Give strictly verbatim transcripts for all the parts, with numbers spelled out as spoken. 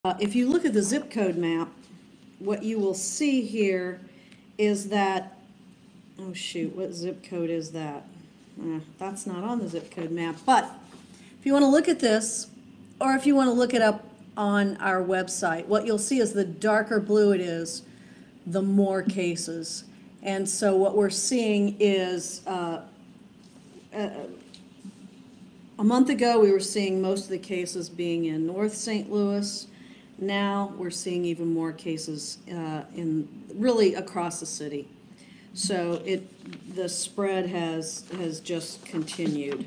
Uh, if you look at the zip code map, what you will see here is that, oh shoot, what zip code is that? Uh, that's not on the zip code map, but if you want to look at this, or if you want to look it up on our website, what you'll see is the darker blue it is, the more cases. And so what we're seeing is, uh, uh, a month ago we were seeing most of the cases being in North Saint Louis. Now we're seeing even more cases uh, in really across the city. So it the spread has has just continued.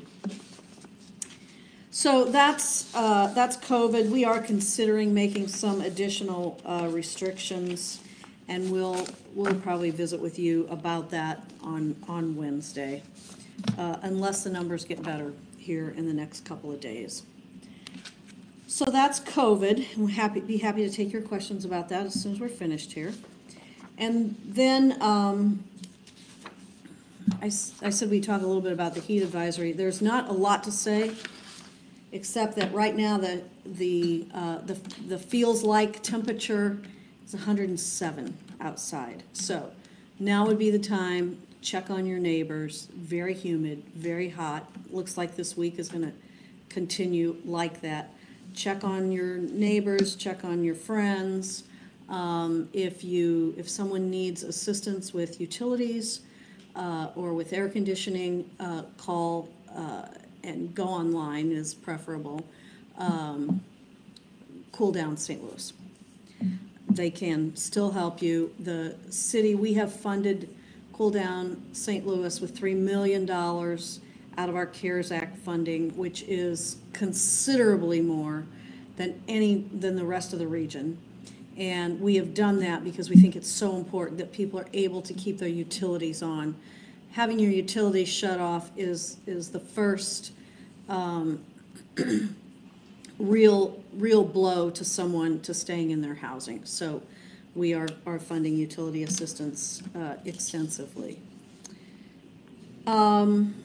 So that's uh, that's COVID. We are considering making some additional uh, restrictions, and we'll we'll probably visit with you about that on on Wednesday, uh, unless the numbers get better here in the next couple of days. So that's COVID. I'm happy be happy to take your questions about that as soon as we're finished here. And then um, I, I said we talk a little bit about the heat advisory. There's not a lot to say, except that right now the the uh, the, the feels like temperature is one hundred seven outside. So now would be the time. Check on your neighbors. Very humid, very hot. Looks like this week is going to continue like that. Check on your neighbors. Check on your friends. Um, if you if someone needs assistance with utilities uh, or with air conditioning, uh, call uh, and go online is preferable. Um, Cool Down Saint Louis. They can still help you. The city, we have funded Cool Down Saint Louis with three million dollars out of our CARES Act funding, which is considerably more than any than the rest of the region. And we have done that because we think it's so important that people are able to keep their utilities on. Having your utilities shut off is is the first um, real real blow to someone to staying in their housing. So we are, are funding utility assistance uh, extensively. Um,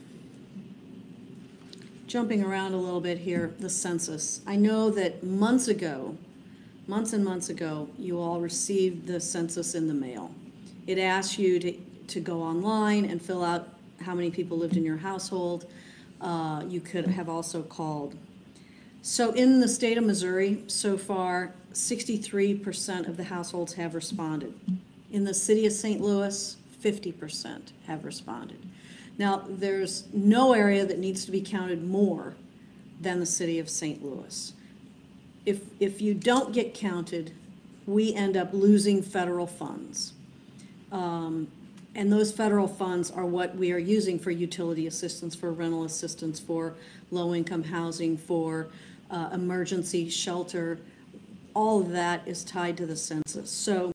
jumping around a little bit here, the census. I know that months ago, months and months ago, you all received the census in the mail. It asks you to, to go online and fill out how many people lived in your household. Uh, you could have also called. So in the state of Missouri, so far, sixty-three percent of the households have responded. In the city of Saint Louis, fifty percent have responded. Now, there's no area that needs to be counted more than the city of Saint Louis. If, if you don't get counted, we end up losing federal funds. Um, and those federal funds are what we are using for utility assistance, for rental assistance, for low-income housing, for uh, emergency shelter. All of that is tied to the census. So